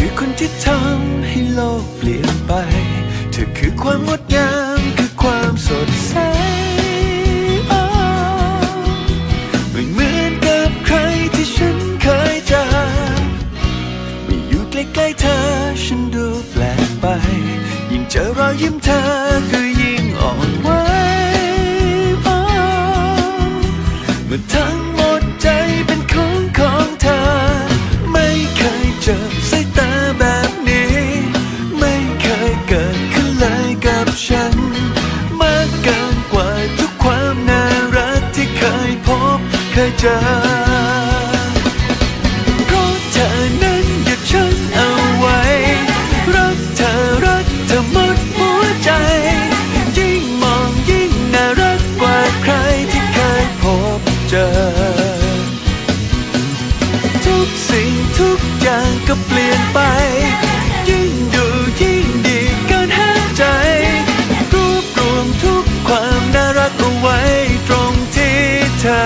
คือคนที่ทำให้โลกเปลี่ยนไปเธอคือความงดงามคือความสดใสไม่เหมือนกับใครที่ฉันเคยเจอไม่อยู่ใกล้ๆเธอฉันดูแปลกไปยิ่งเจอรอยยิ้มเธอก็ยิ่งอ่อนไหวเมื่อทั้งหมดใจเป็นของเธอไม่เคยเจอสายตาแบบนี้ไม่เคยเกิดขึ้นเลยกับฉันมากเกินกว่าทุกความน่ารักที่เคยพบเคยเจอเพราะเธอนั้นหยุดฉันเอาไว้รักเธอหมดหัวใจยิ่งมองยิ่งน่ารักกว่าใครที่เคยพบเจอทุกสิ่งทุกอย่างก็เปลี่ยนไปยิ่งดูยิ่งดีเกินห้ามใจรวบรวมทุกความน่ารักเอาไว้ตรงที่เธอ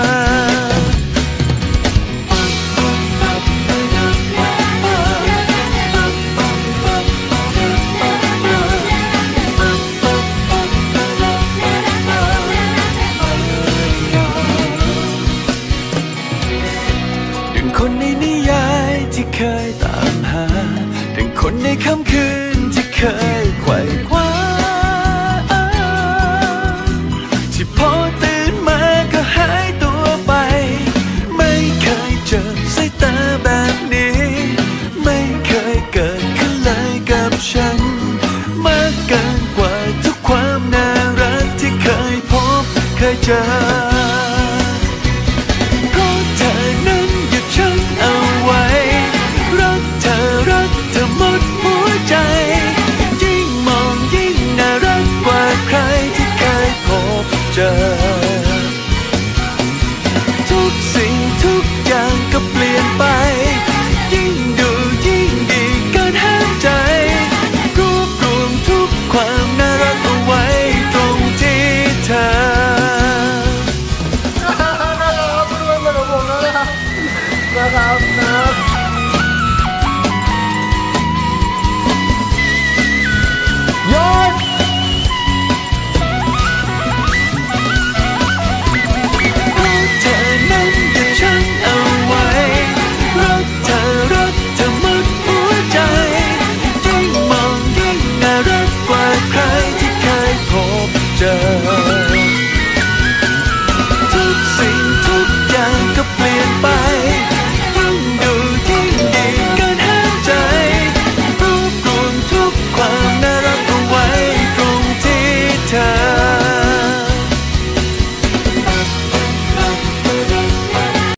คนในนิยายที่เคยตามหาดังคนในค่ำคืนที่เคยไขว่คว้าที่พอตื่นมาก็หายตัวไปไม่เคยเจอสายตาแบบนี้ไม่เคยเกิดขึ้นเลยกับฉันมากเกินกว่าทุกความน่ารักที่เคยพบเคยเจอ